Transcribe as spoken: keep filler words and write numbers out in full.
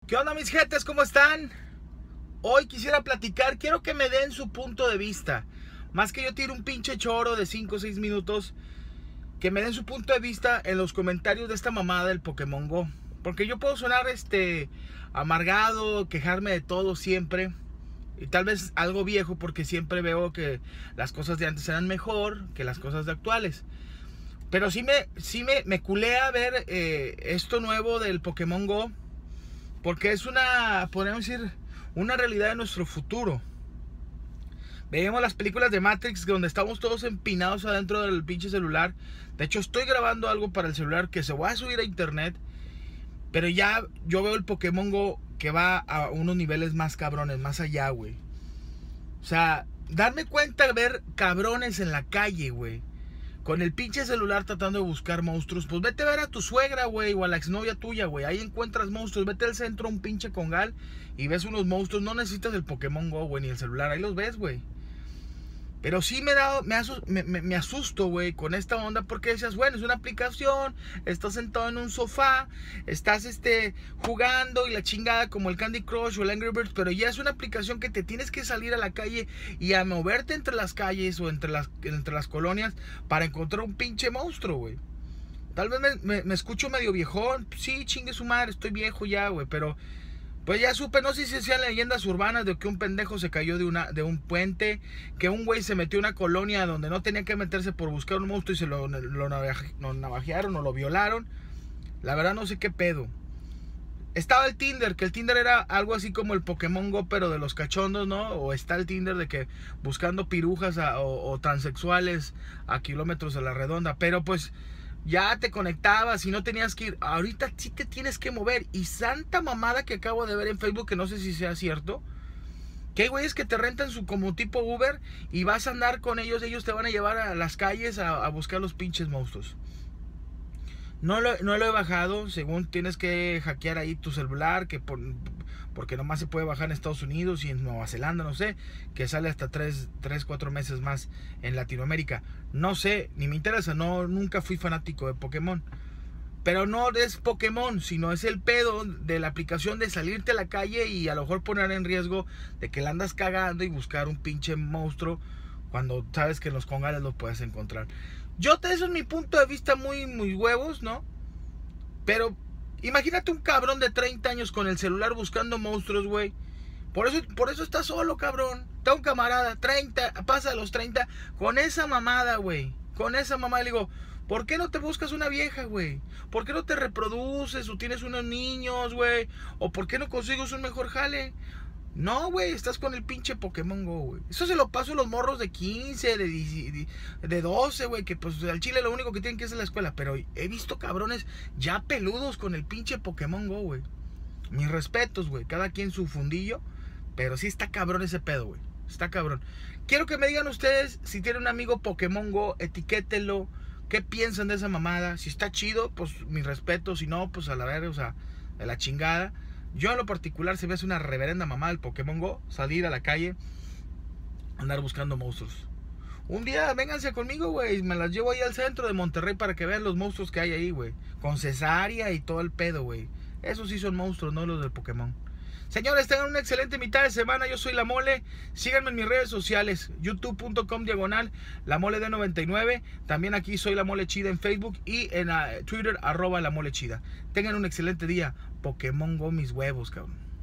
¿Qué onda, mis jetes? ¿Cómo están? Hoy quisiera platicar, quiero que me den su punto de vista. Más que yo tire un pinche choro de cinco o seis minutos, que me den su punto de vista en los comentarios de esta mamada del Pokémon Go. Porque yo puedo sonar este amargado, quejarme de todo siempre. Y tal vez algo viejo, porque siempre veo que las cosas de antes eran mejor que las cosas de actuales. Pero sí me, sí me, me culea ver eh, esto nuevo del Pokémon Go. Porque es una, podríamos decir, una realidad de nuestro futuro. Veíamos las películas de Matrix donde estamos todos empinados adentro del pinche celular. De hecho, estoy grabando algo para el celular que se va a subir a internet. Pero ya yo veo el Pokémon Go que va a unos niveles más cabrones, más allá, güey. O sea, darme cuenta de ver cabrones en la calle, güey, con el pinche celular tratando de buscar monstruos. Pues vete a ver a tu suegra, güey, o a la exnovia tuya, güey. Ahí encuentras monstruos. Vete al centro, un pinche congal, y ves unos monstruos. No necesitas el Pokémon Go, güey, ni el celular. Ahí los ves, güey. Pero sí me, he dado, me, asus, me, me, me asusto, güey, con esta onda. Porque decías, bueno, es una aplicación. Estás sentado en un sofá. Estás este, jugando y la chingada, como el Candy Crush o el Angry Birds. Pero ya es una aplicación que te tienes que salir a la calle y a moverte entre las calles o entre las, entre las colonias para encontrar un pinche monstruo, güey. Tal vez me, me, me escucho medio viejón. Sí, chingue su madre, estoy viejo ya, güey. Pero pues ya supe, no sé si sean leyendas urbanas de que un pendejo se cayó de, una, de un puente, que un güey se metió a una colonia donde no tenía que meterse por buscar un monstruo y se lo, lo, lo navajearon o lo violaron. La verdad no sé qué pedo. Estaba el Tinder, que el Tinder era algo así como el Pokémon Go, pero de los cachondos, ¿no? O está el Tinder de que buscando pirujas a, o, o transexuales a kilómetros de la redonda. Pero pues ya te conectabas y no tenías que ir. Ahorita sí te tienes que mover. Y santa mamada que acabo de ver en Facebook, que no sé si sea cierto, que hay güeyes que te rentan su como tipo Uber y vas a andar con ellos. Ellos te van a llevar a las calles a, a buscar los pinches monstruos. No lo, no lo he bajado. Según tienes que hackear ahí tu celular, que por, porque nomás se puede bajar en Estados Unidos y en Nueva Zelanda, no sé, que sale hasta tres, cuatro meses más en Latinoamérica. No sé, ni me interesa, no, nunca fui fanático de Pokémon. Pero no es Pokémon, sino es el pedo de la aplicación de salirte a la calle y a lo mejor poner en riesgo de que la andas cagando y buscar un pinche monstruo cuando sabes que en los congales lo puedes encontrar. Yo, eso es mi punto de vista, muy, muy huevos, ¿no? Pero imagínate un cabrón de treinta años con el celular buscando monstruos, güey. Por eso, por eso está solo, cabrón. Está un camarada, treinta, pasa a los treinta, con esa mamada, güey. Con esa mamada, le digo, ¿por qué no te buscas una vieja, güey? ¿Por qué no te reproduces o tienes unos niños, güey? ¿O por qué no consigues un mejor jale? No, güey, estás con el pinche Pokémon Go, güey. Eso se lo paso a los morros de quince, de, diez, de doce, güey. Que pues al chile lo único que tienen que hacer es la escuela. Pero he visto cabrones ya peludos con el pinche Pokémon Go, güey. Mis respetos, güey. Cada quien su fundillo. Pero sí está cabrón ese pedo, güey. Está cabrón. Quiero que me digan ustedes, si tienen un amigo Pokémon Go, etiquétenlo. ¿Qué piensan de esa mamada? Si está chido, pues mis respetos. Si no, pues a la verga, o sea, de la chingada. Yo en lo particular, se me hace una reverenda mamá el Pokémon Go, salir a la calle, andar buscando monstruos. Un día vénganse conmigo, güey, me las llevo ahí al centro de Monterrey para que vean los monstruos que hay ahí, güey. Con cesárea y todo el pedo, güey. Esos sí son monstruos, no los del Pokémon. Señores, tengan una excelente mitad de semana. Yo soy La Mole. Síganme en mis redes sociales, youtube punto com diagonal La Mole de noventa y nueve. También aquí soy La Mole Chida en Facebook y en uh, Twitter, arroba La Mole Chida. Tengan un excelente día. Pokémon Go, mis huevos, cabrón.